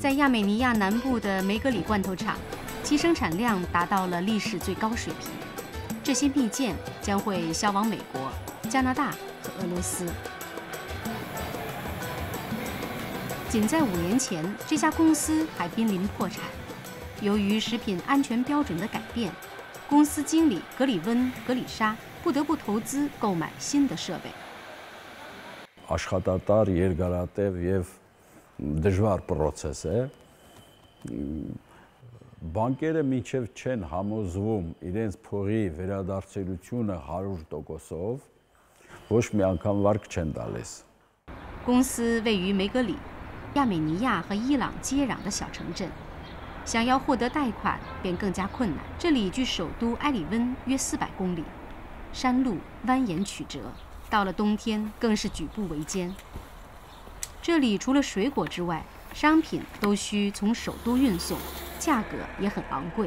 在亚美尼亚南部的梅格里罐头厂，其生产量达到了历史最高水平。这些蜜饯将会销往美国、加拿大和俄罗斯。仅在5年前，这家公司还濒临破产。由于食品安全标准的改变，公司经理格里温·格里沙不得不投资购买新的设备。 Աշխատատար, երկարատև եւ դժվար process է։ Բանկերը մինչև չեն համոզվում իրենց փողի վերադարձելությունը 100%-ով, ոչ մի անգամ վարկ չեն տալիս։ 公司位于梅格里，亚美尼亚和伊朗接壤的小城镇，想要获得贷款便更加困难。这里距首都埃里温约400公里，山路蜿蜒曲折。 到了冬天，更是举步维艰。这里除了水果之外，商品都需从首都运送，价格也很昂贵。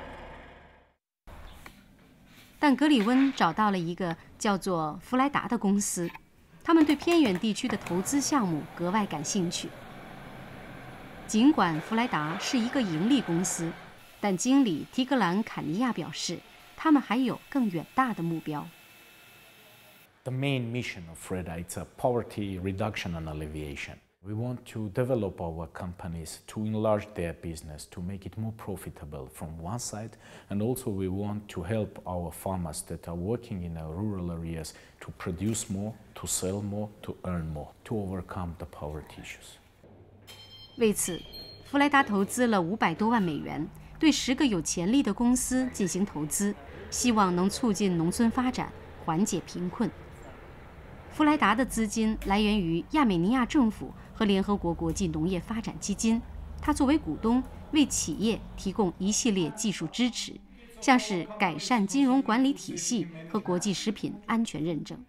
但格里温找到了一个叫做弗莱达的公司，他们对偏远地区的投资项目格外感兴趣。尽管弗莱达是一个盈利公司，但经理提格兰·坎尼亚表示，他们还有更远大的目标。 The main mission of FREDA is poverty reduction and alleviation. We want to develop our companies to enlarge their business, to make it more profitable from one side, and also we want to help our farmers that are working in our rural areas to produce more, to sell more, to earn more, to overcome the poverty issues. 为此，弗莱达投资了500多万美元，对10个有潜力的公司进行投资，希望能促进农村发展，缓解贫困。 弗莱达的资金来源于亚美尼亚政府和联合国国际农业发展基金。他作为股东，为企业提供一系列技术支持，像是改善金融管理体系和国际食品安全认证。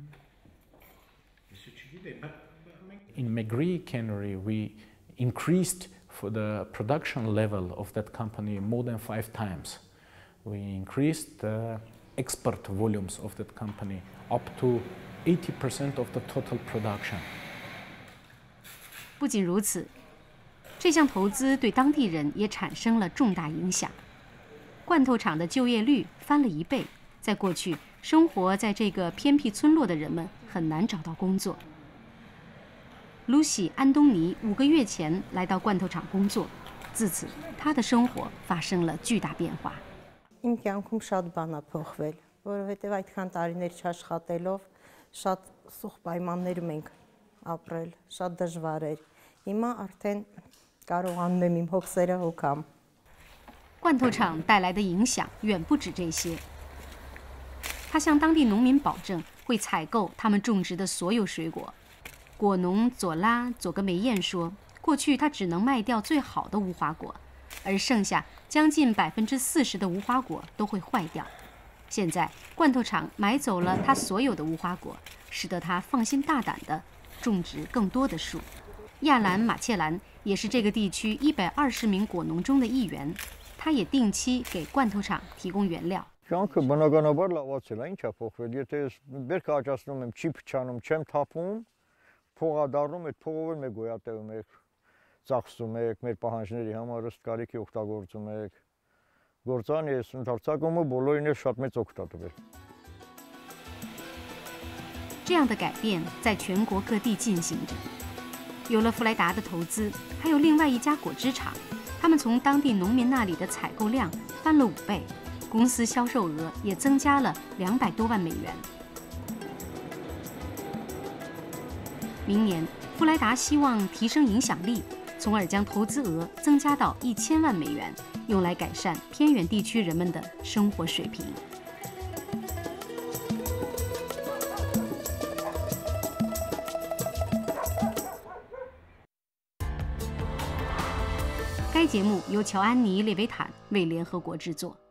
In Megri Cannery, we increased for the production level of that company more than 5 times. We increased the export volumes of that company up to 80% of the total production. 不仅如此，这项投资对当地人也产生了重大影响。罐头厂的就业率翻了1倍，在过去，生活在这个偏僻村落的人们很难找到工作。露西·安东尼5个月前来到罐头厂工作，自此，他的生活发生了巨大变化。 Իմ կյանքում շատ բան է փոխվել, որովհետև այդքան տարիներ չաշխատելով շատ սուղ պայմաններում ենք ապրել, շատ դժվար էր։ Հիմա արդեն կարողանում եմ իմ հոգսերը հոգամ։ 罐头厂带来的影响远不止这些。他向当地农民保证会采购他们种植的所有水果。果农佐拉·佐格梅燕说，过去他只能卖掉最好的无花果，而剩下将近40%的无花果都会坏掉。 现在，罐头厂买走了他所有的无花果，使得他放心大胆地种植更多的树。亚兰·马切兰也是这个地区120名果农中的一员，他也定期给罐头厂提供原料。 Կյանքը բնականաբար լավացել է, ինչ է փոխվել։ Եթե բերք աճացնում եմ, չի փչանում, չեմ թափում, փողա դառնում, այդ փողով էլ մեկ գոյատևում եք, ծախսում եք, մեր պահանջների համար ըստ կարիքի օգտագործում եք։ Գործան ես ընդարձակումը բոլորին էլ շատ մեծ օգուտ է տվել։ 这样的改变在全国各地进行着。有了弗莱达的投资，还有另外一家果汁厂，他们从当地农民那里的采购量翻了5倍，公司销售额也增加了200多万美元。明年，弗莱达希望提升影响力，从而将投资额增加到1000万美元，用来改善偏远地区人们的生活水平。该节目由乔安妮·列维坦为联合国制作。